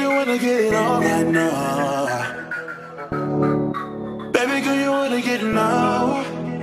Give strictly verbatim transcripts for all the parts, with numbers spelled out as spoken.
you wanna get it on right now? Baby girl, you wanna get it now?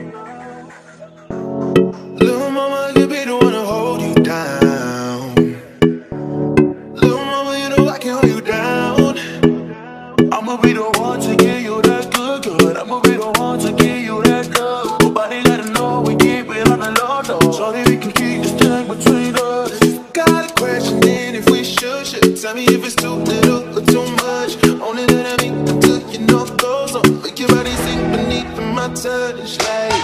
Little mama, you be the one to hold you down. Little mama, you know I can hold you down. I'ma be the one to give you that good, good. I'ma be the one to give you that love. Nobody gotta know we keep it on the low, though. So that we can keep this thing between us. Got a question, then if we should, should tell me if it's too little or too much. Only that I mean until you know it goes on. Make your body sink beneath my touch, like.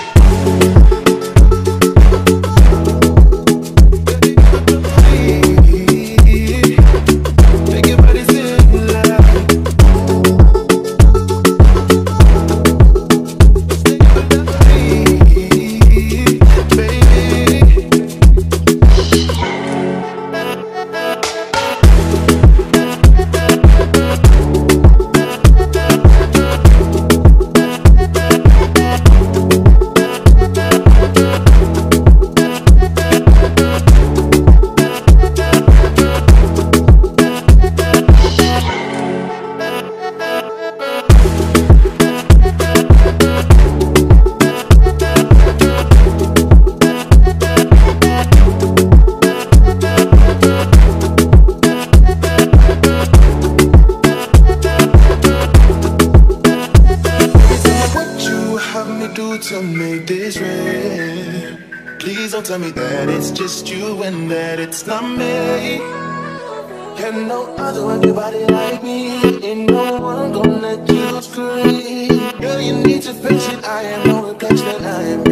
To make this real, please don't tell me that it's just you and that it's not me. And no other one your body like me. Ain't no one gonna let you scream. Girl, you need to fix it. I am no reflection, I am